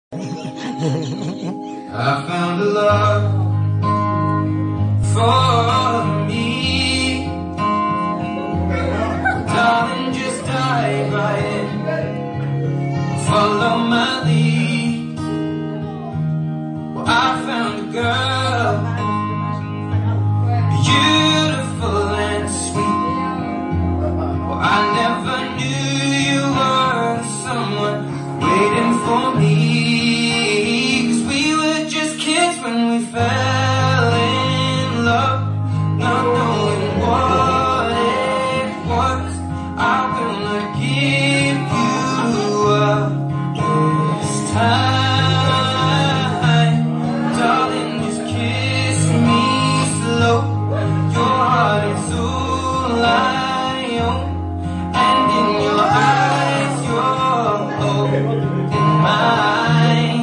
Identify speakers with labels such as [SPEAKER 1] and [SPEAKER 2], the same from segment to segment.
[SPEAKER 1] I found a love for me. Darling, just dive right in, follow my lead. Well, I found a girl, beautiful and sweet. Well, I never knew you were someone waiting for me. When we fell in love, not knowing what it was, I will give you up this time. Darling, just kiss me slow. Your heart is all I own, and in your eyes you're holding mine.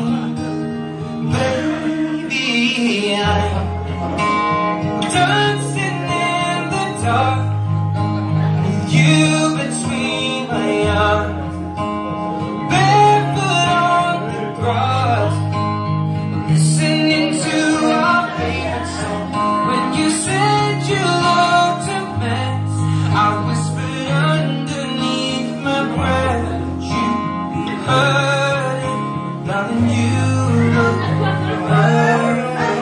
[SPEAKER 1] Dancing in the dark, with you between my arms, barefoot on the grass, listening to our favorite song. When you said you loved a mess, I whispered underneath my breath, you heard it, darling, you look hurt.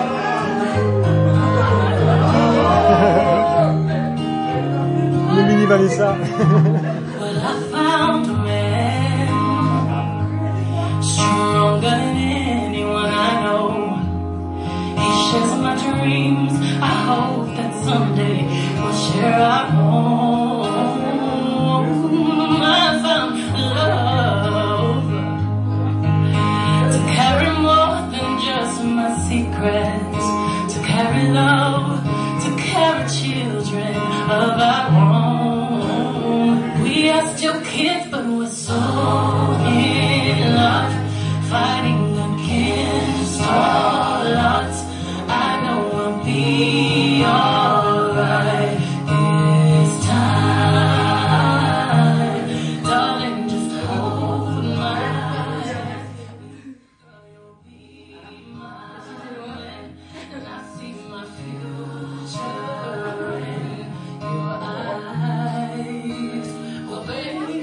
[SPEAKER 2] Vanessa.
[SPEAKER 3] Well, I found a man stronger than anyone I know. He shares my dreams. I hope that someday we'll share our home. I found love to carry more than just my secrets, to carry love, to carry children of our own. We are still kids, but we're so in love, fighting against all odds. I know we'll be alright this time. Darling, just hold my hand. You'll be mine, and I see my future in your eyes. Well, baby,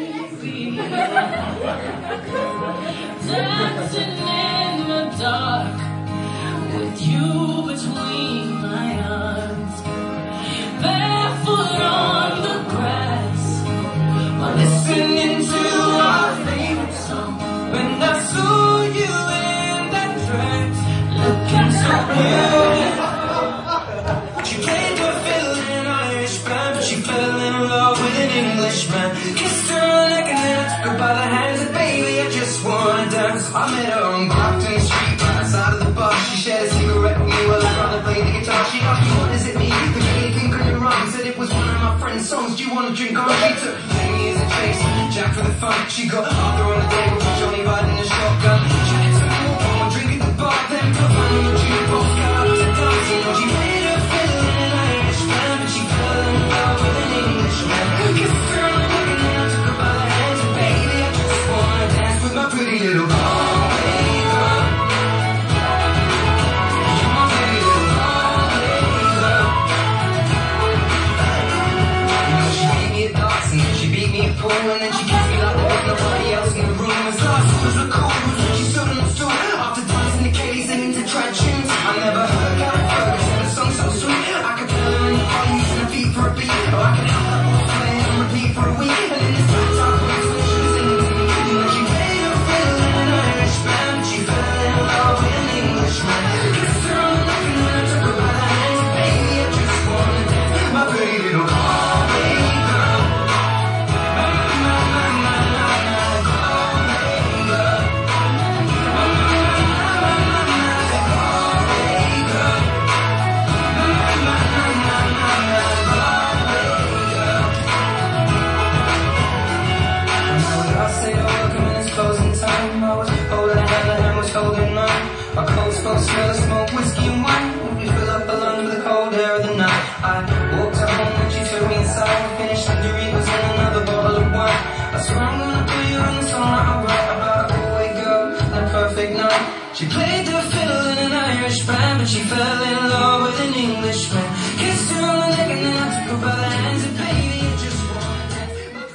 [SPEAKER 3] dancing in the dark, with you between my arms, barefoot on the grass, while listening to our favorite song. When I saw you in that dress, looking so beautiful, she played her fiddle in an Irish band, but she fell in love with an Englishman. Kissed her on the neck and then I took her by the hands, and baby, I just wanna dance. I met her on Grafton Street, right outside of the bar. She shared a cigarette with me while I tried to play the guitar. She asked me, what is it, me? The King couldn't rhyme, said it was one of my friend's songs. Do you wanna drink on? She took me as a chase, Jack for the fun. She got Arthur on the table with Johnny riding a shotgun. Jack took me home, drink at the bar, then put one on the jukebox, got up to dancing. She played her fiddle in an Irish band, but she fell in love with an Englishman. Kissed her on the neck and then I took her by the hands, and baby, I just wanna dance with my pretty little Galway girl. You're my pretty little Galway girl. You know she beat me at darts and then she beat me at pool, and then she kissed me like there was nobody else in the room. As last was the cool was when she stood on the stool after dancing to Katie singing to trad tunes. I never heard Gary Ferguson, a song so sweet. I could feel her in the car using a beat for a beat. Oh, I could have that voice playing on repeat for a week. And in this back time place when she was singing to me, you know she played her fiddle in an Irish band, but she fell in love with an Englishman. Kissed her on the neck and then I took her by the hands, and baby, I just wanna dance. My pretty little Galway girl. My cold spoke smell of smoke, whiskey and wine. We fill up a lung with the cold air of the night. I walked her home and she took me inside. We finished the drink, was in another bottle of wine. I swear I'm gonna put you in the song that I wrote about a Galway girl and a perfect night. She played the fiddle in an Irish band, but she fell in love with an Englishman. Kissed her on the neck and then I took her by the hands and baby, I just wanna dance.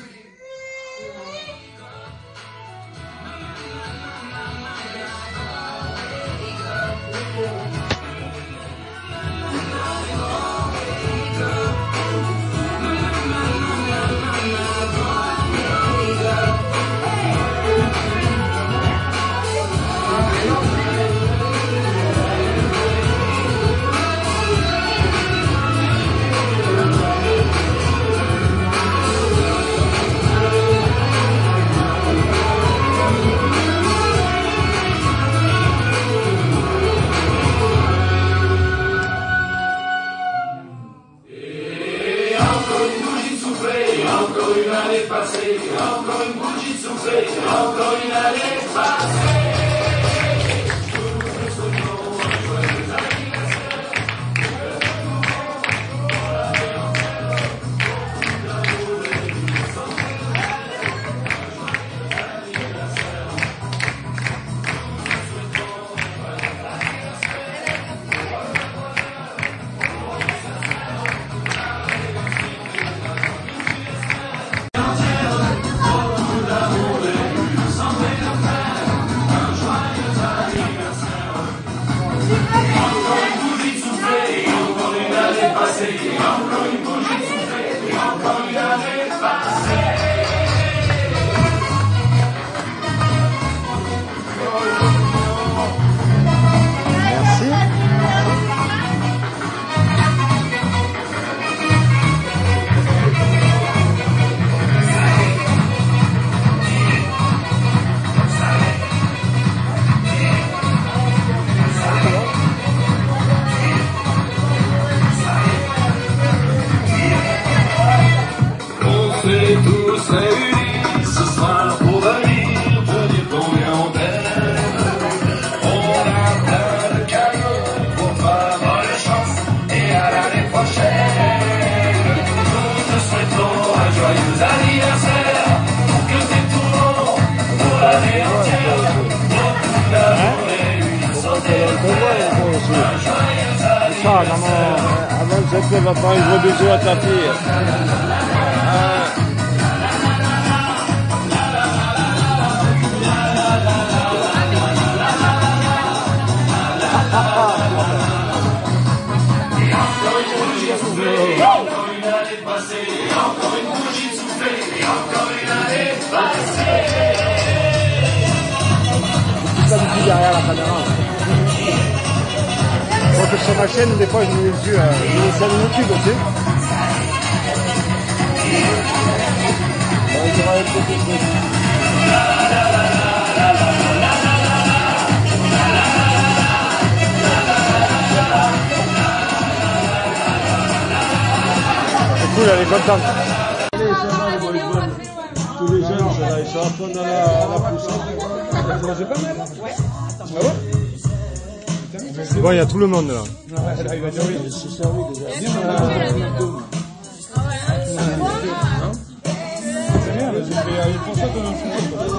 [SPEAKER 1] Encore une année passée, encore une bougie soufflée, encore une année passée. Tous réunis ce soir pour venir te dire combien on t'aime. On a plein de cadeaux pour pas bonne chance et à l'année prochaine. Nous te souhaitons un joyeux anniversaire, que t'aies tout le monde pour l'année entière. Beaucoup d'amour réunis sans un joyeux anniversaire.
[SPEAKER 2] Avant que ça va faire un gros bisou à ta fille.
[SPEAKER 1] Encore une année passée, encore une bougie soufflée, et encore une année passée.
[SPEAKER 2] Ça me dit derrière la caméra. Moi que sur ma chaîne, des fois je mets les yeux, je mets ça sur YouTube aussi. C'est cool, elle est contente. Tous les jeunes, ils sont à fond dans la poussée. C'est pas mal. Ah ouais? Bon, il y a tout le monde là. Il va dire oui. Je suis servi déjà. C'est bien, j'ai fait pour ça qu'on a fait.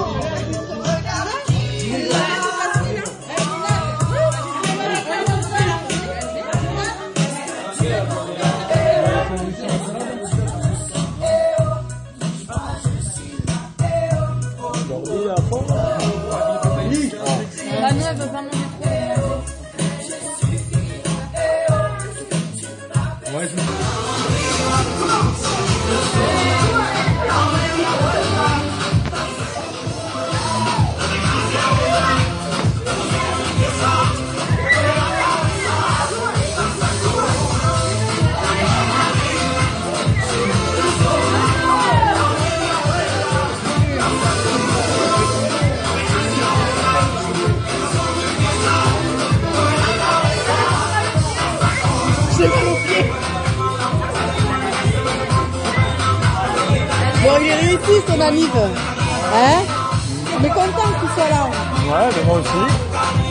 [SPEAKER 4] Bon, il est réussi ton anniv. Hein? On est content que tu sois là.
[SPEAKER 2] Ouais, mais moi aussi.